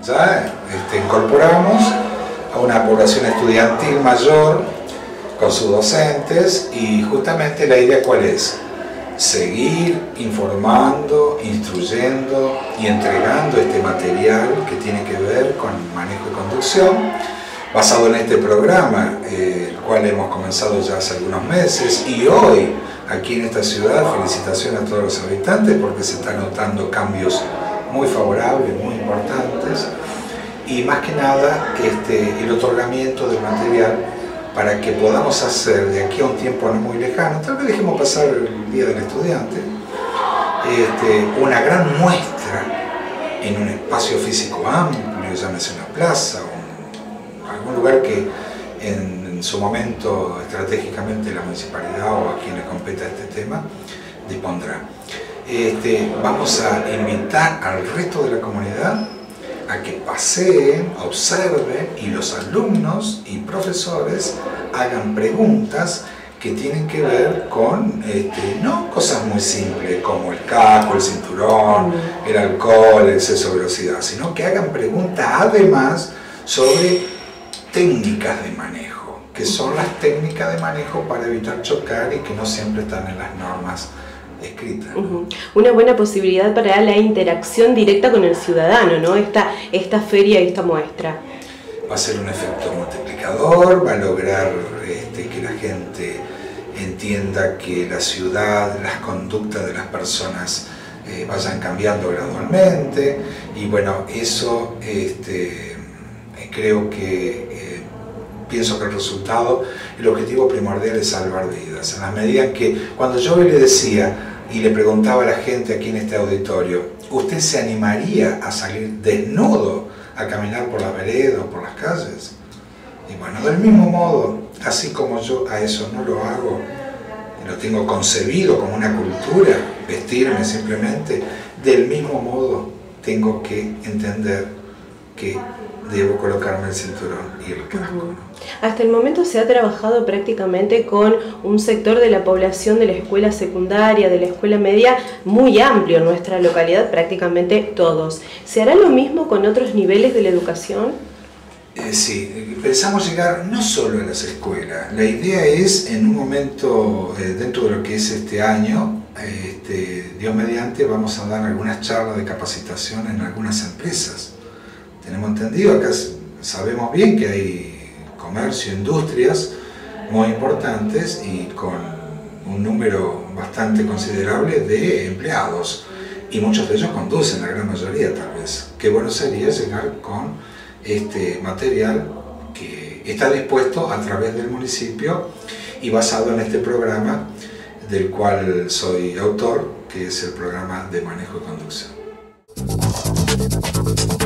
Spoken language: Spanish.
Ya incorporamos a una población estudiantil mayor con sus docentes, y justamente la idea ¿cuál es? Seguir informando, instruyendo y entregando este material que tiene que ver con manejo y conducción, basado en este programa, el cual hemos comenzado ya hace algunos meses, y hoy aquí en esta ciudad, felicitaciones a todos los habitantes porque se están notando cambios muy favorables, muy importantes, y más que nada el otorgamiento del material para que podamos hacer de aquí a un tiempo no muy lejano, tal vez dejemos pasar el Día del Estudiante, una gran muestra en un espacio físico amplio, llámese una plaza, algún lugar que en su momento estratégicamente la municipalidad o a quien le competa este tema dispondrá. Vamos a invitar al resto de la comunidad a que paseen, observen, y los alumnos y profesores hagan preguntas que tienen que ver con no cosas muy simples como el casco, el cinturón, el alcohol, el exceso de velocidad, sino que hagan preguntas además sobre técnicas de manejo, que son las técnicas de manejo para evitar chocar y que no siempre están en las normas escritas, ¿no? Una buena posibilidad para la interacción directa con el ciudadano, ¿no? Esta feria y esta muestra. Va a ser un efecto multiplicador, va a lograr que la gente entienda que la ciudad, las conductas de las personas vayan cambiando gradualmente, y bueno, eso creo que pienso que el resultado, el objetivo primordial es salvar vidas. En la medida en que cuando yo le decía y le preguntaba a la gente aquí en este auditorio, ¿usted se animaría a salir desnudo a caminar por la vereda o por las calles? Y bueno, del mismo modo, así como yo a eso no lo hago, lo tengo concebido como una cultura, vestirme simplemente, del mismo modo tengo que entender que debo colocarme el cinturón y el casco. Hasta el momento se ha trabajado prácticamente con un sector de la población de la escuela secundaria, de la escuela media, muy amplio en nuestra localidad, prácticamente todos. ¿Se hará lo mismo con otros niveles de la educación? Sí, pensamos llegar no solo a las escuelas. La idea es, en un momento, dentro de lo que es este año, Dios mediante, vamos a dar algunas charlas de capacitación en algunas empresas. Tenemos entendido, acá sabemos bien que hay comercio, industrias muy importantes y con un número bastante considerable de empleados, y muchos de ellos conducen, la gran mayoría tal vez. Qué bueno sería llegar con este material que está dispuesto a través del municipio y basado en este programa del cual soy autor, que es el programa de manejo y conducción.